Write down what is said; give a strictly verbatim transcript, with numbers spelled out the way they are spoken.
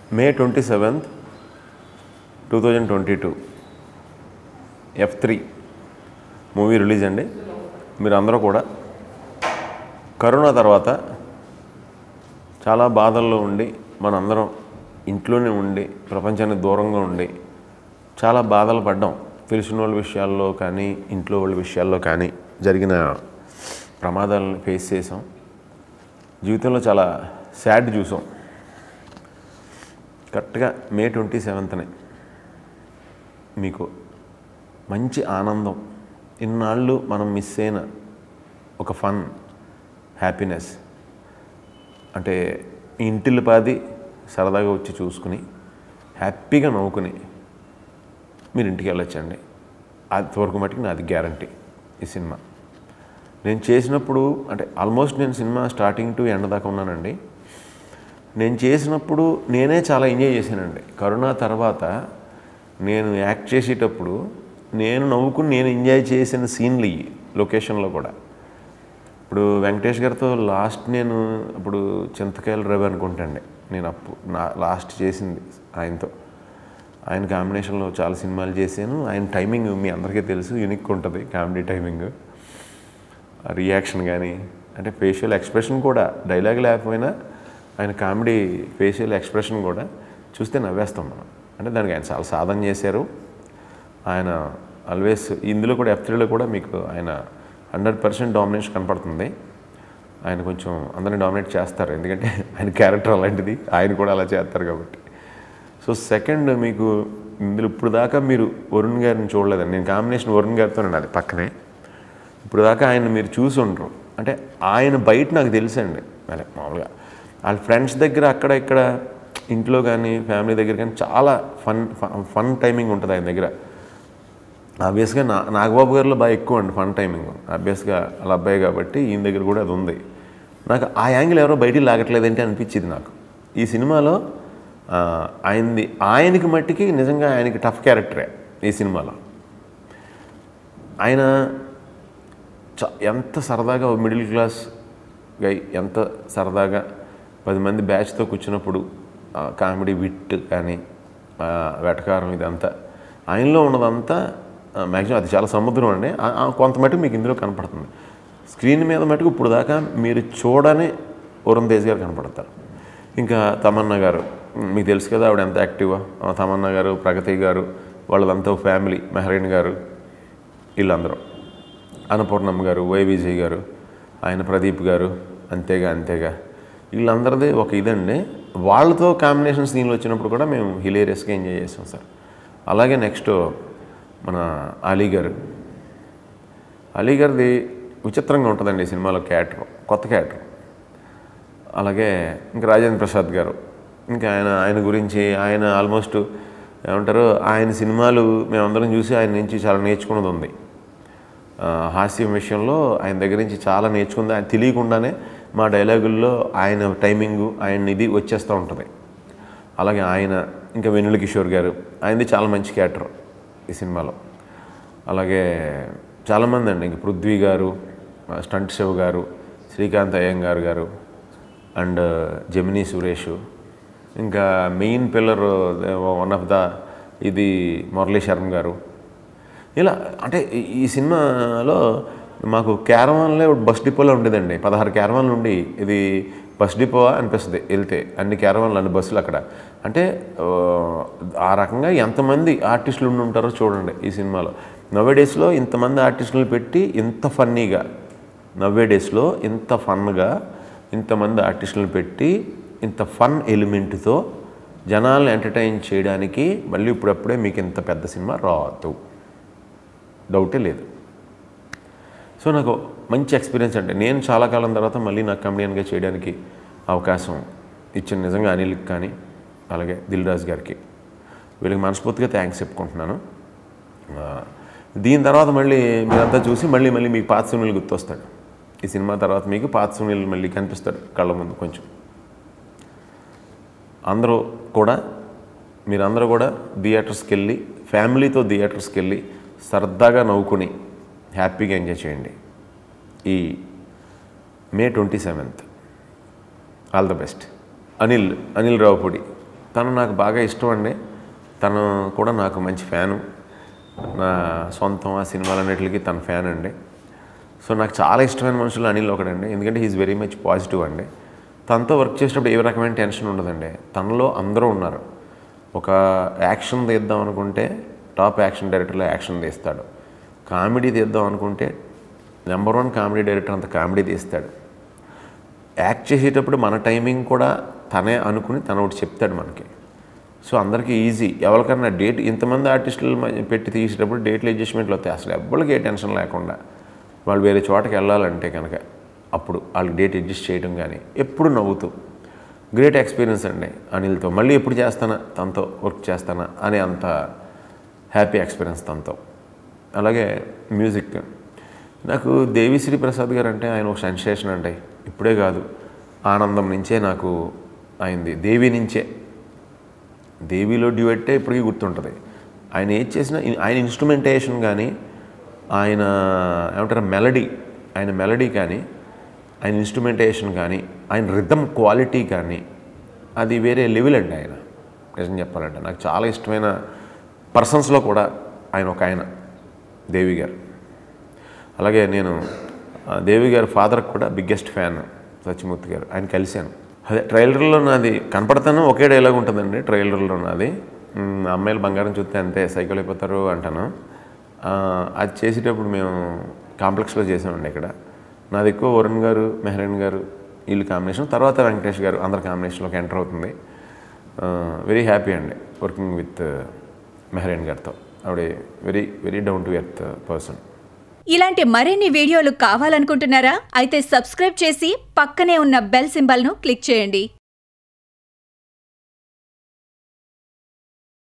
మే twenty seventh two thousand twenty two F three movie release అండి. మీరు అందరూ కూడా కరోనా తర్వాత చాలా బాధల్లో ఉండి మనందరం ఇంట్లోనే ఉండి ప్రపంచానికి దూరంగా ఉండి చాలా బాధలు పడ్డాం. తెలిసిన వాళ్ళ విషయాల్లో కానీ ఇంట్లో వాళ్ళ విషయాల్లో కానీ జరిగిన ప్రమాదాలను ఫేస్ చేసాం. జీవితంలో చాలా సాడ్ చూసాం. కరెక్ట్గా మే ట్వంటీ సెవెంత్నే మీకు మంచి ఆనందం, ఇన్నాళ్ళు మనం మిస్ అయిన ఒక ఫన్, హ్యాపీనెస్, అంటే ఇంటిల్లి పాది సరదాగా వచ్చి చూసుకుని హ్యాపీగా నవ్వుకుని మీరు ఇంటికి వెళ్ళొచ్చండి. అంతవరకు మటుకు నాది గ్యారంటీ. ఈ సినిమా నేను చేసినప్పుడు అంటే ఆల్మోస్ట్ నేను సినిమా స్టార్టింగ్ టు ఎండ్ దాకా ఉన్నానండి. నేను చేసినప్పుడు నేనే చాలా ఎంజాయ్ చేశానండి. కరోనా తర్వాత నేను యాక్ట్ చేసేటప్పుడు నేను నవ్వుకుని నేను ఎంజాయ్ చేసిన సీన్లు ఇవి లొకేషన్లో కూడా. ఇప్పుడు వెంకటేష్ గారితో లాస్ట్ నేను ఇప్పుడు చింతకాయల రవి అనుకుంటాండి నేను అప్పుడు నా లాస్ట్ చేసింది ఆయనతో. ఆయన కాంబినేషన్లో చాలా సినిమాలు చేశాను. ఆయన టైమింగ్ మీ అందరికీ తెలుసు, యూనిక్ ఉంటుంది కామెడీ టైమింగ్. రియాక్షన్ కానీ అంటే ఫేషియల్ ఎక్స్ప్రెషన్ కూడా, డైలాగ్ లేకపోయినా ఆయన కామెడీ ఫేషియల్ ఎక్స్ప్రెషన్ కూడా చూస్తే నవ్వేస్తాం మనం. అంటే దానికి ఆయన చాలా సాధన చేశారు. ఆయన ఆల్వేస్ ఇందులో కూడా ఎఫ్ త్రీలో కూడా మీకు ఆయన హండ్రెడ్ పర్సెంట్ డామినేషన్ కనపడుతుంది. ఆయన కొంచెం అందరినీ డామినేట్ చేస్తారు, ఎందుకంటే ఆయన క్యారెక్టర్ అలాంటిది, ఆయన కూడా అలా చేస్తారు కాబట్టి. సో సెకండ్ మీకు ఇందులో ఇప్పుడు దాకా మీరు వరుణ్ గారిని చూడలేదండి. నేను కాంబినేషన్ వరుణ్ గారితో అది పక్కనే. ఇప్పుడు దాకా ఆయన మీరు చూసి ఉండరు. అంటే ఆయన బయట నాకు తెలుసండి. అదే మామూలుగా వాళ్ళ ఫ్రెండ్స్ దగ్గర అక్కడ ఇక్కడ ఇంట్లో కానీ ఫ్యామిలీ దగ్గర కానీ చాలా ఫన్ ఫన్ టైమింగ్ ఉంటుంది ఆయన దగ్గర. ఆబ్వియస్గా నా నాగబాబు గారిలో బాగా ఎక్కువ అండి ఫన్ టైమింగ్. ఆబ్వియస్గా వాళ్ళ అబ్బాయి కాబట్టి ఈయన దగ్గర కూడా అది ఉంది. నాకు ఆ యాంగిల్ ఎవరో బయటికి లాగట్లేదంటే అనిపించింది నాకు. ఈ సినిమాలో ఆయనది ఆయనకి మట్టికి నిజంగా ఆయనకి టఫ్ క్యారెక్టరే ఈ సినిమాలో. ఆయన చ ఎంత సరదాగా మిడిల్ క్లాస్ గై ఎంత సరదాగా పది మంది బ్యాచ్తో కూర్చున్నప్పుడు కామెడీ విట్ కానీ వెటకారం ఇదంతా ఆయనలో ఉన్నదంతా మ్యాక్సిమం అది చాలా సముద్రం అండి. కొంత మటుకు మీకు ఇందులో కనపడుతుంది. స్క్రీన్ మీద మటుకు ఇప్పుడు దాకా మీరు చూడని వరుణ్ తేజ్ గారు కనపడతారు. ఇంకా తమన్నా గారు మీకు తెలుసు కదా, ఆవిడ ఎంత యాక్టివా. తమన్నా గారు, ప్రగతి గారు, వాళ్ళదంతా ఫ్యామిలీ, మెహరీన్ గారు, వీళ్ళందరూ, అన్నపూర్ణమ్మ గారు, వై విజయ్ గారు, ఆయన ప్రదీప్ గారు, అంతేగా అంతేగా వీళ్ళందరిది ఒక ఇదండి. వాళ్ళతో కాంబినేషన్ సీన్లు వచ్చినప్పుడు కూడా మేము హిలేరియస్గా ఎంజాయ్ చేసాం సార్. అలాగే నెక్స్ట్ మన అలీ గారు, అలీ గారిది విచిత్రంగా ఉంటుందండి ఈ సినిమాలో క్యారెక్టర్, కొత్త క్యారెక్టర్. అలాగే ఇంకా రాజేంద్ర ప్రసాద్ గారు, ఇంకా ఆయన ఆయన గురించి ఆయన ఆల్మోస్ట్ ఏమంటారు, ఆయన సినిమాలు మేమందరం చూసి ఆయన నుంచి చాలా నేర్చుకున్నది ఉంది. హాస్యం విషయంలో ఆయన దగ్గర నుంచి చాలా నేర్చుకుంది. ఆయన తెలియకుండానే మా డైలాగుల్లో ఆయన టైమింగు ఆయన ఇది వచ్చేస్తూ ఉంటుంది. అలాగే ఆయన ఇంకా వెన్నెల కిషోర్ గారు, ఆయనది చాలా మంచి క్యారెక్టర్ ఈ సినిమాలో. అలాగే చాలామంది అండి, ఇంక పృథ్వీ గారు, స్టంట్ శివ్ గారు, శ్రీకాంత్ అయ్యంగార్ గారు అండ్ జమినీ సురేష్, ఇంకా main pillar one of the ఇది మురళీ శర్మ గారు. ఇలా అంటే ఈ సినిమాలో మాకు క్యారవాన్లే బస్ డిపోలో ఉండేదండి. పదహారు క్యారవాన్లు ఉండి ఇది బస్ డిపో అనిపిస్తుంది వెళ్తే, అన్ని క్యారవాన్లు అన్ని బస్సులు అక్కడ. అంటే ఆ రకంగా ఎంతమంది ఆర్టిస్టులు ఉండి ఉంటారో చూడండి ఈ సినిమాలో. నవ్వే డేస్లో ఇంతమంది ఆర్టిస్టులు పెట్టి ఇంత ఫన్నీగా, నవ్వే డేస్లో ఇంత ఫన్గా ఇంతమంది ఆర్టిస్టులను పెట్టి ఇంత ఫన్ ఎలిమెంట్తో జనాలను ఎంటర్టైన్ చేయడానికి మళ్ళీ ఇప్పుడప్పుడే మీకు ఇంత పెద్ద సినిమా రాదు, డౌటే లేదు. సో నాకు మంచి ఎక్స్పీరియన్స్ అంటే నేను చాలా కాలం తర్వాత మళ్ళీ నాకు కమెడియన్గా చేయడానికి అవకాశం ఇచ్చిన నిజంగా అనిల్కి కానీ అలాగే దిల్ రాజు గారికి, వీళ్ళకి మనస్ఫూర్తిగా థ్యాంక్స్ చెప్పుకుంటున్నాను. దీని తర్వాత మళ్ళీ మీరంతా చూసి మళ్ళీ మళ్ళీ మీకు పాత సునీల్ గుర్తొస్తాడు. ఈ సినిమా తర్వాత మీకు పాత సునీల్ మళ్ళీ కనిపిస్తాడు కళ్ళ ముందు. కొంచెం అందరూ కూడా మీరందరూ కూడా థియేటర్స్కి వెళ్ళి ఫ్యామిలీతో థియేటర్స్కి వెళ్ళి సరదాగా నవ్వుకుని హ్యాపీగా ఎంజాయ్ చేయండి ఈ May twenty seventh. All the best. Anil Anil Ravipudi తను నాకు బాగా ఇష్టం అండి. తను కూడా నాకు మంచి ఫ్యాను. నా సొంతం ఆ సినిమాలన్నిటికీ తన ఫ్యాన్ అండి. సో నాకు చాలా ఇష్టమైన మనుషులు అనిల్ ఒకడండి. ఎందుకంటే హీఈస్ వెరీ మచ్ పాజిటివ్ అండి. తనతో వర్క్ చేసేటప్పుడు ఏ రకమైన టెన్షన్ ఉండదండి. తనలో అందరూ ఉన్నారు. ఒక యాక్షన్ తీద్దాం అనుకుంటే టాప్ యాక్షన్ డైరెక్టర్లో యాక్షన్ తీస్తాడు. కామెడీ తీద్దాం అనుకుంటే నెంబర్ వన్ కామెడీ డైరెక్టర్ అంత కామెడీ తీస్తాడు. యాక్ట్ చేసేటప్పుడు మన టైమింగ్ కూడా తనే అనుకుని తను ఒకటి చెప్తాడు మనకి. సో అందరికీ ఈజీ. ఎవరికన్నా డేట్ ఇంతమంది ఆర్టిస్టులు పెట్టి తీసేటప్పుడు డేట్లు అడ్జస్ట్మెంట్లు వస్తాయి. అసలు ఎవ్వరికి ఏ టెన్షన్ లేకుండా వాళ్ళు వేరే చోటకి వెళ్ళాలంటే కనుక అప్పుడు వాళ్ళకి డేట్ అడ్జస్ట్ చేయడం కానీ ఎప్పుడు నవ్వుతూ గ్రేట్ ఎక్స్పీరియన్స్ అండి అనిల్తో. మళ్ళీ ఎప్పుడు చేస్తానా తనతో వర్క్ చేస్తానా అనే అంత హ్యాపీ ఎక్స్పీరియన్స్ తనతో. అలాగే మ్యూజిక్ నాకు దేవిశ్రీ ప్రసాద్ గారు అంటే ఆయన ఒక సెన్సేషన్ అండి. ఇప్పుడే కాదు, ఆనందం నుంచే నాకు అయింది. దేవి నుంచే, దేవిలో డ్యూయట్టే ఇప్పటికీ గుర్తుంటుంది. ఆయన ఏది చేసినా ఆయన ఇన్స్ట్రుమెంటేషన్ కానీ ఆయన ఏమంటారు మెలడీ ఆయన మెలడీ కానీ ఆయన ఇన్స్ట్రుమెంటేషన్ కానీ ఆయన రిథమ్ క్వాలిటీ కానీ అది వేరే లెవెల్ అండి. ఆయన నిజం చెప్పాలంటే నాకు చాలా ఇష్టమైన పర్సన్స్లో కూడా ఆయన ఒక ఆయన దేవి గారు. అలాగే నేను దేవి గారి ఫాదర్కి కూడా బిగ్గెస్ట్ ఫ్యాన్ సత్యమూర్తి గారు. ఆయన కలిశాను. అదే ట్రైలర్లో నాది కనపడతాను ఒకే డైలాగ్ ఉంటుందండి ట్రైలర్లో నాది. అమ్మాయిలు బంగారం చూస్తే అంతే సైకిల్ అయిపోతారు అంటాను. అది చేసేటప్పుడు మేము కాంప్లెక్స్లో చేసామండి. ఇక్కడ నాది ఎక్కువ వరుణ్ గారు, మెహరీన్ గారు వీళ్ళు కాంబినేషన్, తర్వాత వెంకటేష్ గారు అందరి కాంబినేషన్లోకి ఎంటర్ అవుతుంది. వెరీ హ్యాపీ అండి వర్కింగ్ విత్ మెహరీన్ గారితో. ఆవిడ very very down to earth person. ఇలాంటి మరిన్ని వీడియోలు కావాలనుకుంటున్నారా? అయితే సబ్స్క్రైబ్ చేసి పక్కనే ఉన్న బెల్ సింబల్ను క్లిక్ చేయండి.